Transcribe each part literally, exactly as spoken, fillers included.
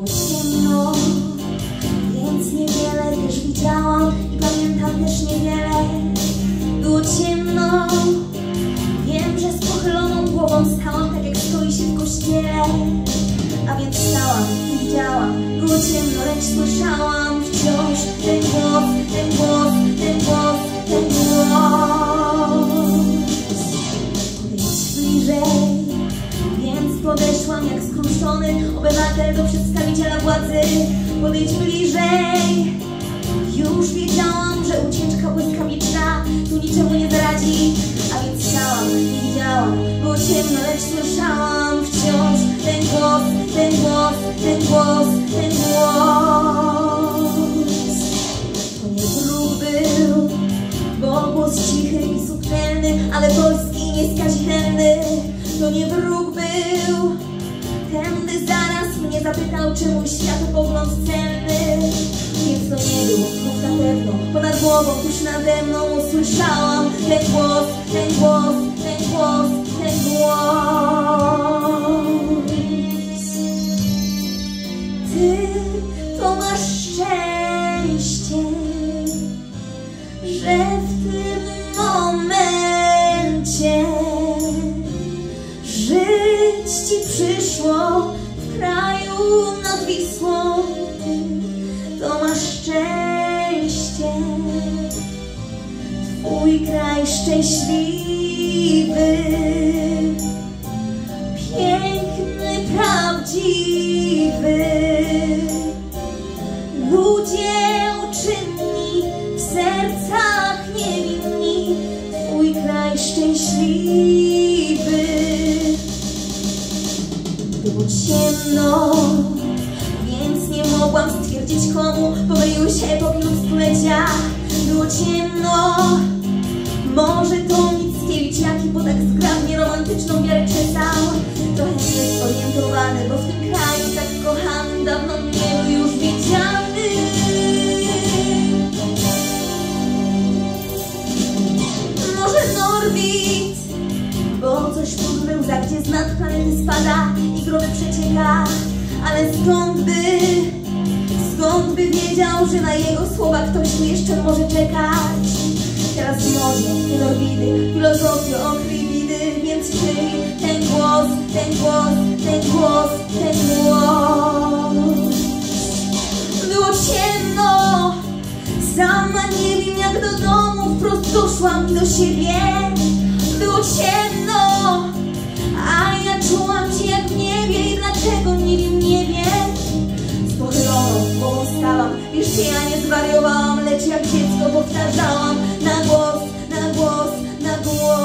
Było ciemno, więc niewiele też widziałam i pamiętam też niewiele. Było ciemno, wiem, że z pochyloną głową stałam tak jak stoi się w kościele. A więc stałam i widziałam, było ciemno, lecz słyszałam wciąż ten głos, ten głos, ten głos, ten głos. Podejdź bliżej, więc podeszłam jak skruszony obywatel do przedstawiciela władzy. Podejdź bliżej, już wiedziałam, że ucieczka błyskawiczna tu niczemu nie zaradzi. A więc stałam i widziałam, było ciemno, lecz słyszałam wciąż ten głos, ten głos, ten głos, ten głos. To nie wróg był, bo głos cichy i subtelny, ale polski i nieskazitelny. To nie wróg był, ten gdy zaraz mnie zapytał, czy mój światopogląd celny. Więc to nie był wróg na pewno, ponad głową tuż nade mną usłyszałam ten głos, ten głos, ten głos, ten głos. Ty to masz szczęście, że w tym momencie żyć ci przyszło w kraju nad Wisłą. Ty to masz szczęście, twój kraj szczęśliwy, piękny, prawdziwy. Ludzie uczynni, w sercach niewinni, twój kraj szczęśliwy. Było ciemno, więc nie mogłam stwierdzić komu pomyliły się epoki lub stulecia. Było ciemno, może to Mickiewicz, jaki po tak zgrabnie romantyczną wiarę czytał. Trochę niezorientowany, bo w tym kraju tak kochanym dawno nie był już widziany. Może Norbit, bo coś pod Bełza, gdzie z nad planety spada i groby przecieka. Ale skąd by, skąd by wiedział, że na jego słowa ktoś tu jeszcze może czekać? Teraz może nie Norbidy, filozofię okry i bidy, więc czyj ten głos, ten głos, ten głos, ten głos. Było ciemno, sama nie wiem jak do domu wprost doszłam i do siebie. Było ciemno, a ja czułam cię jak w niebie i dlaczego nie wiem, nie wiem. Z pochyloną głową stałam, wierzcie, ja nie zwariowałam, lecz jak dziecko powtarzałam na głos, na głos, na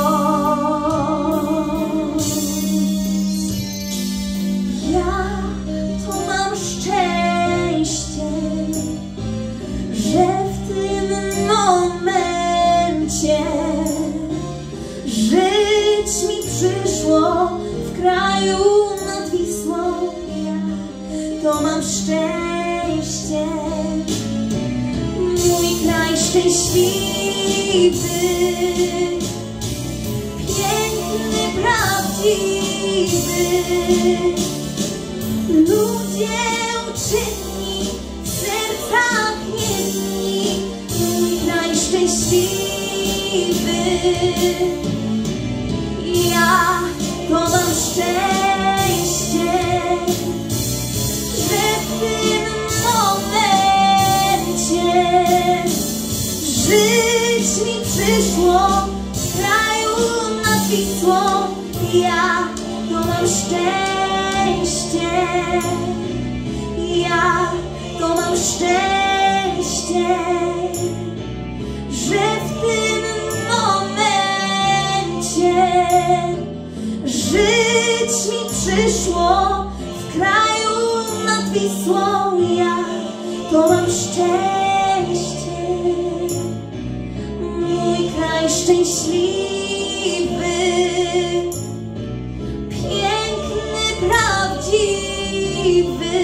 głos. Ja to mam szczęście, że w tym momencie żyć mi przyszło w kraju nad Wisłą. Ja to mam szczęście, mój kraj szczęśliwy, piękny, prawdziwy. Ludzie uczynni, w sercach niewinni, mój kraj szczęśliwy. Ja to mam szczęście, że w tym momencie żyć mi przyszło w kraju nad Wisłą. Ja to mam szczęście, ja to mam szczęście, że w tym momencie żyć mi przyszło w kraju nad Wisłą. Ja to mam szczęście, mój kraj szczęśliwy, piękny, prawdziwy.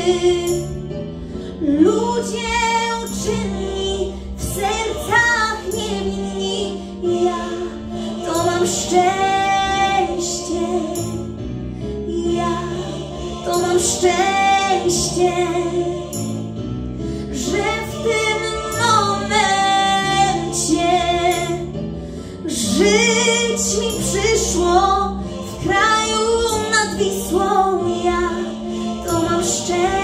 Ludzie uczynni, w sercach niewinni. Ja to mam szczęście, ja to mam szczęście. szczęście, że w tym momencie żyć mi przyszło w kraju nad Wisłą. Ja to mam szczęście.